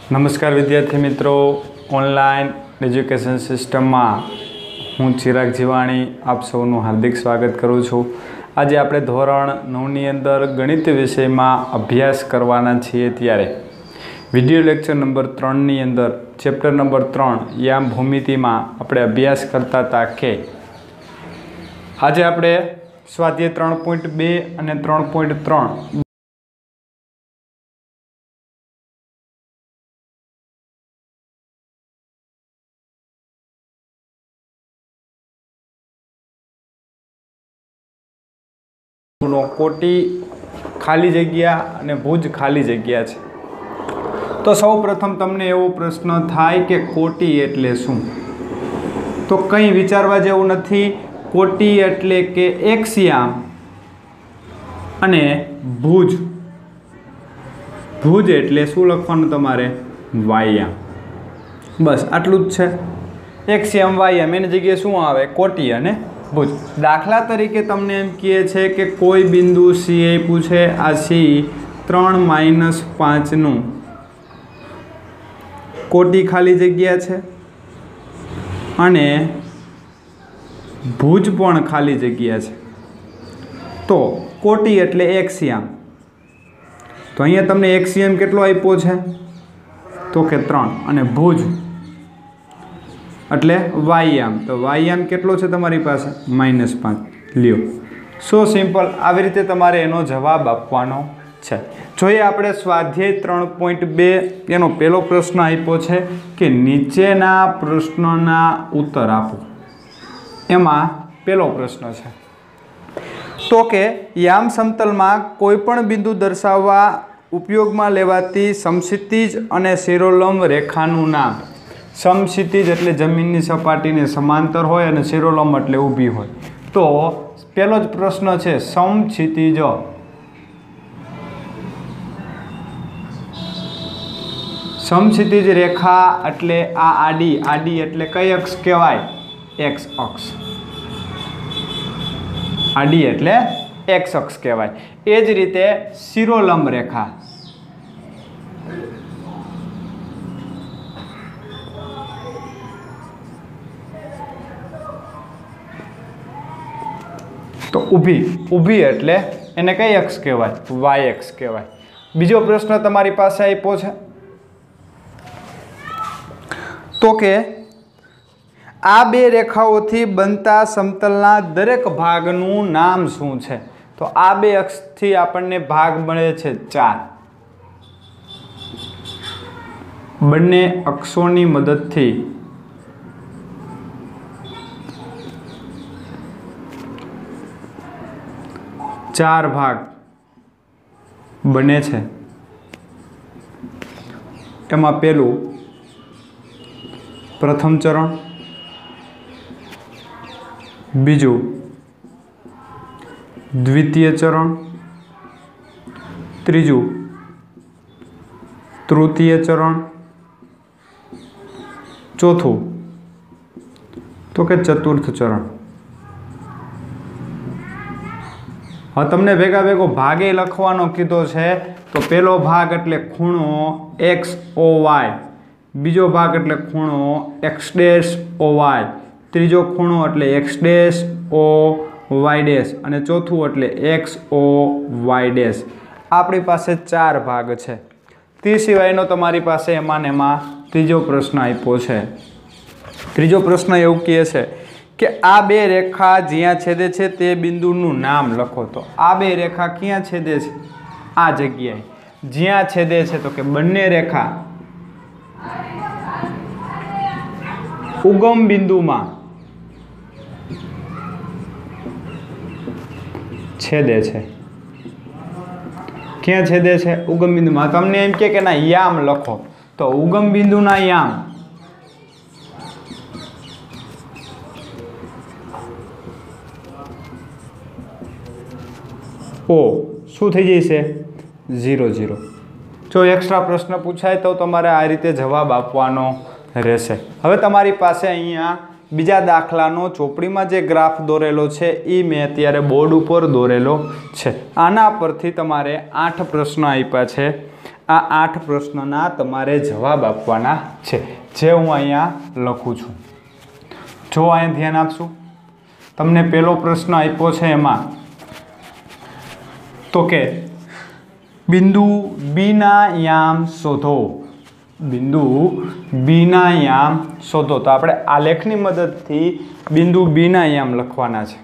नमस्कार विद्यार्थी मित्रों, ऑनलाइन एज्युकेशन सिस्टम में हूँ चिराग जीवाणी आप सौનું हार्दिक स्वागत करूँ छूँ। आज આપણે ધોરણ 9 ની અંદર ગણિત વિષયમાં અભ્યાસ કરવાના છીએ ત્યારે વિડિયો લેક્ચર નંબર 3 ની અંદર ચેપ્ટર નંબર 3 યામ ભૂમિતિમાં આપણે અભ્યાસ કરતા હતા કે આજે આપણે સ્વાધ્યાય 3.2 અને 3.3 कोटी खाली जग्या अने भुज खाली जग्या छे। तो सौ प्रथम तमने एवो प्रश्न थाय के कोटी एटले शुं? तो कई विचारवा जेवुं नथी। कोटी एटले के एक्सियाम अने भुज भुज एटले शुं लखवानुं तमारे? वायाम। बस आटલું જ છે। एक्सियाम वायाम एनी जग्याए शुं आवे? कोटी अने भुज। दाखला तरीके तमने एम कहे छे कि कोई बिंदु सी आप्युं छे, आ सी 3-5 नु कोटी खाली जग्या छे अने भुज पण खाली जग्या छे। तो कोटी एटले एक्सियम। तो अहींया तमने एक्सियम केटलो आप्यो छे? तो के 3 अने भुज એટલે વાયામ। તો વાયામ કેટલો છે તમારી પાસે? -5 લ્યો। સો સિમ્પલ આવી રીતે તમારે એનો જવાબ આપવાનો છે। જોઈએ આપણે સ્વાધ્યાય 3.2 એનો પહેલો પ્રશ્ન આપ્યો છે કે નીચેના પ્રશ્નોના ઉત્તર આપો। એમાં પહેલો પ્રશ્ન છે તો કે યામ સમતલમાં કોઈપણ બિંદુ દર્શાવવા ઉપયોગમાં લેવાતી સમક્ષિતિજ અને શિરોલંબ રેખાનું નામ। समक्षितिज एटले जमीननी सपाटीने समांतर होय अने शिरोलंब एटले ऊभी होय। तो पहलो ज प्रश्न छे समक्षितिज। समक्षितिज रेखा एटले आ आडी आडी एटले कई अक्ष कहेवाय? एक्स अक्ष। आडी एटले एक्स अक्ष कहेवाय। ए ज रीते शिरोलंब रेखा तो ऊभी ऊभी एटले एने कई अक्ष कहेवाय? वाय अक्ष कहेवाय। बीजो प्रश्न तमारी पासे आप्यो छे तो के आ बे रेखाओथी बनता समतलना दरेक भागनुं नाम शुं छे? तो आ बे अक्षथी आपणने भाग मळे छे 4। बंने अक्षोनी मददथी चार भाग बने छे। एमां पहेलुं प्रथम चरण, बीजू द्वितीय चरण, त्रीजू तृतीय चरण, चौथुं तो के चतुर्थ चरण। हाँ तमने भेगा भेगो भागे लखवानो कीधो छे। तो पहलो भाग एटले खूणो एक्स ओ वाय, बीजो भाग एटले खूणो एक्स डैश ओ वाय, त्रीजो खूणो एटले X dash O Y dash अने चौथुं एटले एक्स ओ वाय डैश। आपणी पासे 4 भाग छे। ते सिवायनो तमारी पासे एमां ने एमां त्रीजो प्रश्न आप्यो छे। त्रीजो प्रश्न एवुं कहे छे कि आ बे रेखा ज्यां छेदे छे ते बिंदुनुं नाम लखो। तो आ बे रेखा क्यां छेदे छे? आ जग्याए ज्यां छेदे छे तो के बंने रेखा उगम बिंदुमां छेदे छे। क्यां छेदे छे? उगम बिंदुमां। तमने एम के ना याम लखो। तो उगम बिंदुना याम ओ शू थी जैसे 0 0। जो एक्स्ट्रा प्रश्न पूछाय तो तमारे आ रीते जवाब आपवानो रहेशे। हवे तमारी पासे अहींया बीजा दाखलानो चोपड़ीमां जे ग्राफ दोरेलो छे ई मैं अत्यारे बोर्ड उपर दोरेलो छे। आना परथी तमारे 8 प्रश्न आप्या छे। આ 8 પ્રશ્નના તમારે જવાબ આપવાના છે, જે હું અહીંયા લખું છું. જો અહીંયા ધ્યાન આપશું, તમને પહેલો પ્રશ્ન આપ્યો છે એમાં તો કે બિંદુ બીના યામ શોધો. બિંદુ બીના યામ શોધો. તો આપણે આલેખની મદદથી બિંદુ બીના યામ લખવાના છે.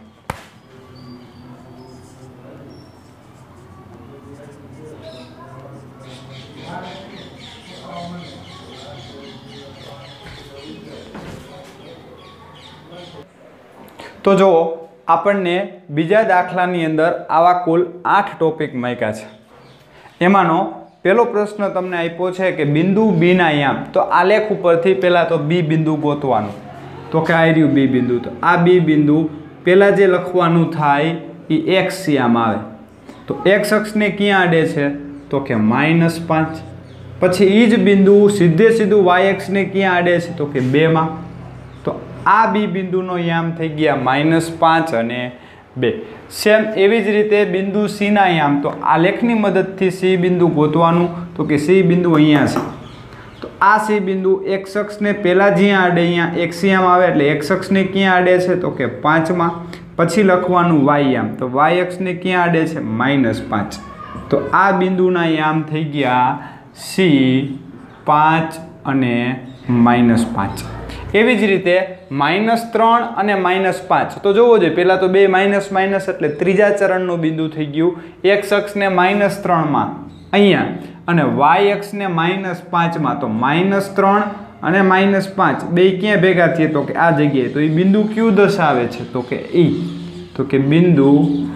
તો જો આપણને બીજા દાખલાની અંદર આવા કુલ 8 ટોપિક મૂક્યા છે. એમાંનો પહેલો પ્રશ્ન તમને આપ્યો છે કે બિંદુ બીના યામ. તો આલેખ ઉપરથી પહેલાં તો બી બિંદુ ગોતવાનું. તો કે આ રહ્યું બી બિંદુ. તો આ બી બિંદુ પહેલાં જે લખવાનું થાય એ એક્સ યામ આવે. તો એક્સ અક્ષને ક્યાં આડે છે? તો કે -5. પછી એ જ બિંદુ સીધું વાય એક્સને ક્યાં આડે છે? તો કે 2માં. તો આ બી બિંદુનો યામ થઈ ગયા -5 અને 2. સેમ એવી જ રીતે બિંદુ સીના યામ. તો આલેખની મદદથી સી બિંદુ ગોતવાનું. તો કે સી બિંદુ અહીંયા છે. તો આ સી બિંદુ એક્સ અક્ષને પહેલાં જ્યાં આડે અહીંયા એક્સ યામ આવે એટલે એક્સ અક્ષને ક્યાં આડે છે? તો કે 5માં. પછી લખવાનું વાય યામ. તો વાય અક્ષને ક્યાં આડે છે? -5. તો આ બિંદુના યામ થઈ ગયા સી 5 અને -5. એવી જ રીતે -3 અને -5. તો જોવો જોઈએ પહેલાં તો 2 માઇનસ એટલે ત્રીજા ચરણનું બિંદુ થઈ ગયું. એક્સ અક્ષને -3માં અહીંયા અને વાય અક્ષને -5માં. તો -3 અને -5 બે ક્યાં ભેગા થઈએ? તો કે આ જગ્યાએ. તો એ બિંદુ ક્યુ દર્શાવે છે? તો કે ઈ. તો કે બિંદુ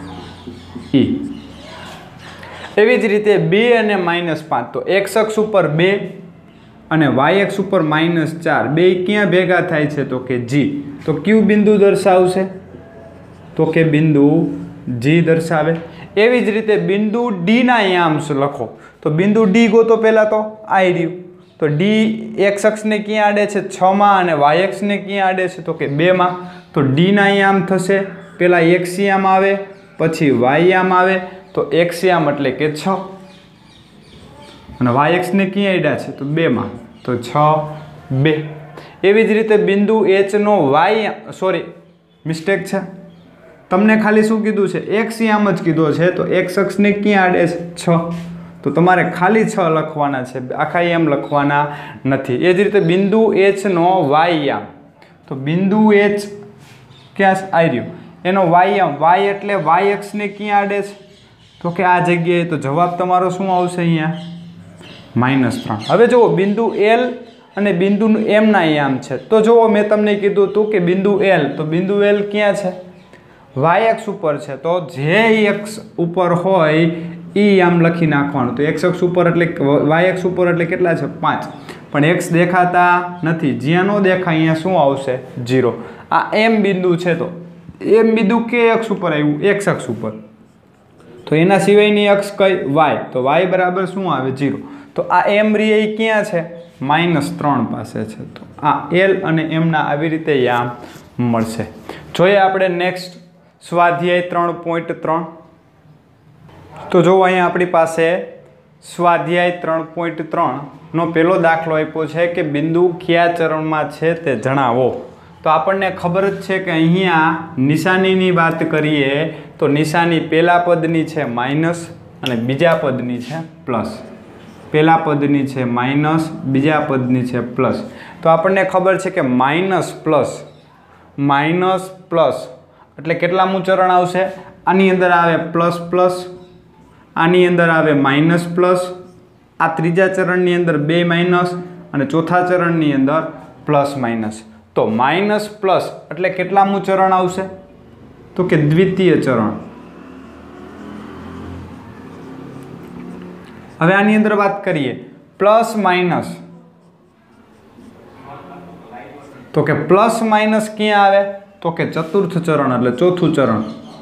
ઈ. એવી જ રીતે 2 અને -5. તો એક્સ અક્ષ ઉપર 2 અને વાય એક્સ ઉપર -4 બે ક્યાં ભેગા થાય છે? તો કે જી. તો કયું બિંદુ દર્શાવશે? તો કે બિંદુ જી દર્શાવે. એવી જ રીતે બિંદુ ડીના યામ લખો. તો બિંદુ ડી ગોતો પહેલાં તો આ રહ્યું. તો ડી એક્સ અક્ષને ક્યાં આડે છે? 6માં અને વાય એક્સને ક્યાં આડે છે? તો કે 2માં. તો ડીના યામ થશે પહેલાં એક્સ યામ આવે પછી વાય યામ આવે. તો એક્સ યામ એટલે કે 6 અને વાય એક્સને ક્યાં આડ્યા છે? તો 2માં. તો 6 2. એવી જ રીતે બિંદુ એચનો વાય મિસ્ટેક છે. તમને ખાલી શું કીધું છે? એક્સ યામ જ કીધો છે. તો એક્સ અક્ષને ક્યાં આડે છે? 6. તો તમારે ખાલી 6 લખવાના છે, આખા યામ લખવાના નથી. એ જ રીતે બિંદુ એચનો વાય યામ. તો બિંદુ એચ ક્યાં આવી રહ્યું? એનો વાય યામ. વાય એટલે વાય અક્ષને ક્યાં આડે છે? તો કે આ જગ્યાએ. તો જવાબ તમારો શું આવશે અહીંયા? -3. હવે જુઓ બિંદુ એલ અને બિંદુ એમના યામ છે. તો જુઓ મેં તમને કીધું હતું કે બિંદુ એલ. તો બિંદુ એલ ક્યાં છે? વાય એક્સ ઉપર છે. તો જે એક્સ ઉપર હોય એ યામ લખી નાખવાનું. તો એક્સ અક્ષ ઉપર એટલે વાય એક્સ ઉપર એટલે કેટલા છે? 5. પણ એક્સ દેખાતા નથી. જ્યાં ન દેખાય અહીંયા શું આવશે? 0. આ એમ બિંદુ છે. તો એમ બિંદુ કે અક્ષ ઉપર આવ્યું? એક્સ અક્ષ ઉપર. તો એના સિવાયની અક્ષ કઈ? વાય. તો વાય બરાબર શું આવે? 0. તો આ એમ રી એ ક્યાં છે? -3 પાસે છે. તો આ એલ અને એમના આવી રીતે યામ મળશે. જોઈએ આપણે નેક્સ્ટ સ્વાધ્યાય 3.3. તો જો અહીંયા આપણી પાસે સ્વાધ્યાય 3.3 નો પહેલો દાખલો આપ્યો છે કે બિંદુ કયા ચરણમાં છે તે જણાવો. તો આપણને ખબર જ છે કે અહીંયા નિશાનીની વાત કરીએ તો નિશાની પહેલા પદની છે માઇનસ અને બીજા પદની છે પ્લસ. પહેલા પદની છે માઇનસ, બીજા પદની છે પ્લસ. તો આપણને ખબર છે કે માઇનસ પ્લસ એટલે કેટલામું ચરણ આવશે? આની અંદર આવે પ્લસ પ્લસ, આની અંદર આવે માઇનસ પ્લસ, આ ત્રીજા ચરણની અંદર 2 માઇનસ અને ચોથા ચરણની અંદર પ્લસ માઇનસ. તો માઇનસ પ્લસ એટલે કેટલામું ચરણ આવશે? તો કે દ્વિતીય ચરણ. હવે આની અંદર વાત કરીએ પ્લસ માઇનસ. તો કે પ્લસ માઇનસ ક્યાં આવે? તો કે ચતુર્થ ચરણ એટલે ચોથું ચરણ.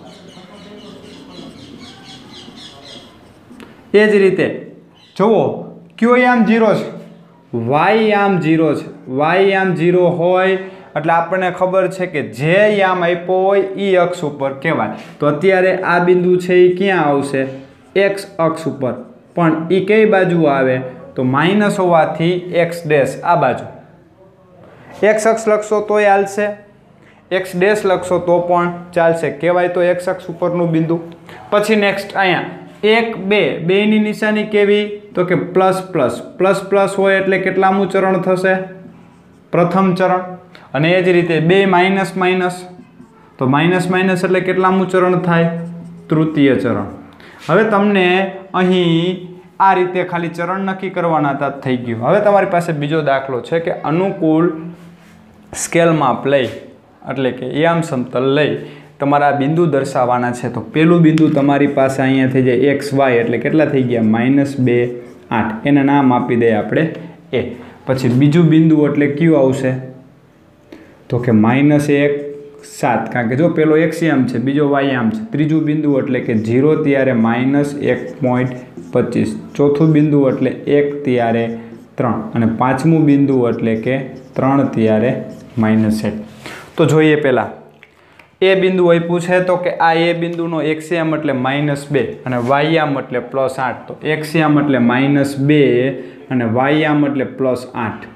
એ જ રીતે જુઓ કયો યામ 0 છે? વાય યામ 0 છે. વાય યામ 0 હોય એટલે આપણને ખબર છે કે જે યામ આપ્યો હોય એ અક્ષ ઉપર કહેવાય. તો અત્યારે આ બિંદુ છે એ ક્યાં આવશે? એક્સ અક્ષ ઉપર. પણ એ કઈ બાજુ આવે તો માઇનસ હોવાથી એક્સ ડેશ આ બાજુ એક્સ અક્ષ લખશો તોય ચાલશે, એક્સ ડેશ લખશો તો પણ ચાલશે, કહેવાય તો એક્સ અક્ષ ઉપરનું બિંદુ. પછી નેક્સ્ટ અહીંયા 1 2 બેની નિશાની કેવી તો કે પ્લસ પ્લસ પ્લસ પ્લસ હોય એટલે કેટલામું ચરણ થશે પ્રથમ ચરણ. અને એ જ રીતે 2 માઇનસ માઇનસ તો માઇનસ માઇનસ એટલે કેટલામું ચરણ થાય તૃતીય ચરણ. હવે તમને અહીં આ રીતે ખાલી ચરણ નક્કી કરવાના હતા થઈ ગયું. હવે તમારી પાસે બીજો દાખલો છે કે અનુકૂળ સ્કેલ માપ લઈ એટલે કે યામ સમતલ લઈ તમારા બિંદુ દર્શાવવાના છે. તો પેલું બિંદુ તમારી પાસે અહીંયા થઈ જાય એક્સ વાય એટલે કેટલા થઈ ગયા -2 8, એને નામ આપી દઈએ આપણે એ. પછી બીજું બિંદુ એટલે કયું આવશે તો કે -1 7, કારણ કે જો પેલો એક્સ યામ છે બીજો વાય યામ છે. ત્રીજું બિંદુ એટલે કે 0 ત્યારે -1.25, ચોથું બિંદુ એટલે 1 ત્યારે 3 અને પાંચમું બિંદુ એટલે કે 3 ત્યારે -1. તો જોઈએ પહેલાં એ બિંદુ આપ્યું છે તો કે આ એ બિંદુનો એક્સ યામ એટલે -2 અને વાય યામ એટલે +8. તો એક્સ યામ એટલે -2 અને વાય યામ એટલે +8.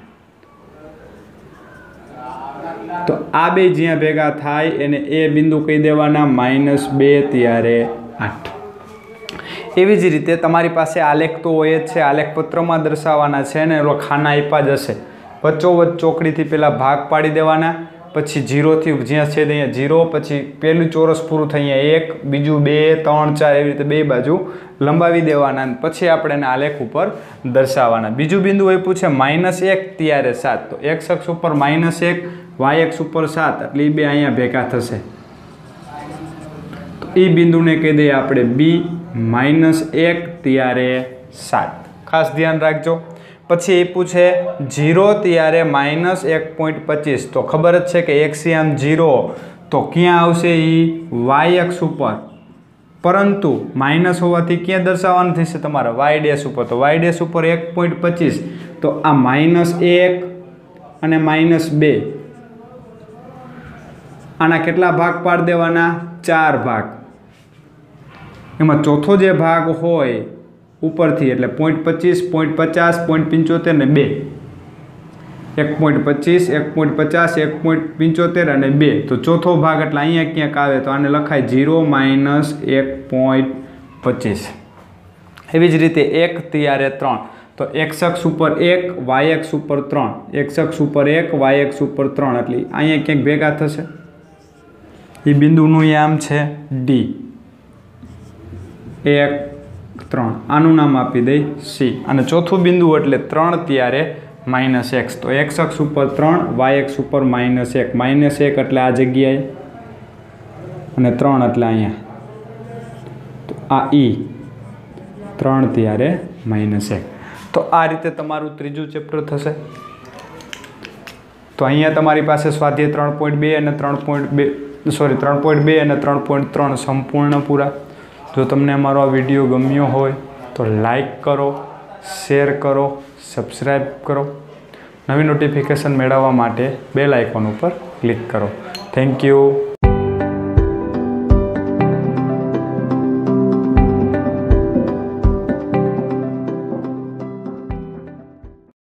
તો આ બે જ્યાં ભેગા થાય એને એ બિંદુ કહી દેવાના -2 ત્યારે 8. એવી જ રીતે તમારી પાસે આલેખ તો હોય જ છે, આલેખ પત્રમાં દર્શાવવાના છે ને એનો ખાના આપ્યા જ હશે. વચ્ચોવચ્ચ ચોકડીથી પહેલાં ભાગ પાડી દેવાના, પછી 0થી જ્યાં છે અહીંયા 0, પછી પહેલું ચોરસ પૂરું થઈ અહીંયા 1, બીજું 2 3 4 એવી રીતે બે બાજુ લંબાવી દેવાના અને પછી આપણે એને આલેખ ઉપર દર્શાવવાના. બીજું બિંદુ આપ્યું છે -1 ત્યારે 7. તો એક્સ અક્ષ ઉપર -1 વાય અક્ષ ઉપર 7 એટલે એ બે અહીંયા ભેગા થશે. તો એ બિંદુને કહી દઈએ આપણે બી -1 ત્યારે 7. ખાસ ધ્યાન રાખજો. પછી એ પૂછે 0 ત્યારે -1.25. તો ખબર જ છે કે એક્સ યામ 0 તો ક્યાં આવશે એ વાય અક્ષ ઉપર, પરંતુ માઇનસ હોવાથી ક્યાં દર્શાવવાનું થશે તમારા વાય ડેશ ઉપર. તો વાય ડેશ ઉપર 1.25. તો આ -1 અને -2 આના કેટલા ભાગ પાડી દેવાના 4 ભાગ. એમાં ચોથો જે ભાગ હોય ઉપરથી એટલે 0.25 0.50 0.75 ને 2, 1.25 1.50 1.75 અને 2. તો ચોથો ભાગ એટલે અહીંયા ક્યાંક આવે તો આને લખાય 0 -1.25. એવી જ રીતે 1 ત્યારે 3. તો એક્સ અક્ષ ઉપર 1 વાય અક્ષ ઉપર 3, એક્સ અક્ષ ઉપર 1 વાય અક્ષ ઉપર 3 એટલે અહીંયા ક્યાંક ભેગા થશે. એ બિંદુનું યામ છે ડી. 1 3 આનું નામ આપી દઈ સી. અને ચોથું બિંદુ એટલે 3 ત્યારે -x. તો એક્સ અક્ષ ઉપર 3 વાય અક્ષ ઉપર -1, -1 એટલે આ જગ્યાએ અને 3 એટલે અહીંયા. તો આ ઈ 3 ત્યારે -1. તો આ રીતે તમારું ત્રીજું ચેપ્ટર થશે. તો અહીંયા તમારી પાસે સ્વાધ્યાય 3.2 અને 3.2 અને 3.3 સંપૂર્ણ પૂરા. જો તમને અમારો આ વિડીયો ગમ્યો હોય તો લાઈક કરો, શેર કરો, સબસ્ક્રાઈબ કરો. નવી નોટિફિકેશન મેળવવા માટે બેલ આઇકોન ઉપર ક્લિક કરો. Thank you.